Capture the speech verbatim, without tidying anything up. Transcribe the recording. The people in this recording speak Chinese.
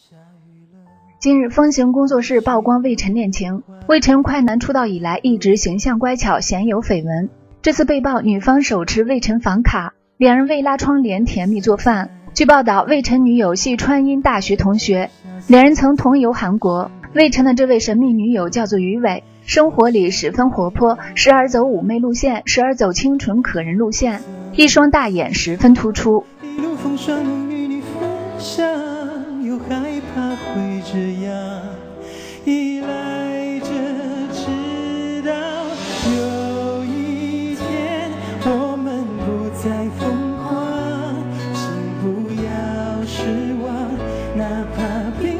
近日，风行工作室曝光魏晨恋情。魏晨快男出道以来一直形象乖巧，鲜有绯闻。这次被曝女方手持魏晨房卡，两人为拉窗帘甜蜜做饭。据报道，魏晨女友系川音大学同学，两人曾同游韩国。魏晨的这位神秘女友叫做于伟，生活里十分活泼，时而走妩媚路线，时而走清纯可人路线，一双大眼十分突出。 一路风霜与你分享，又害怕会这样依赖着，直到有一天我们不再疯狂，请不要失望，哪怕平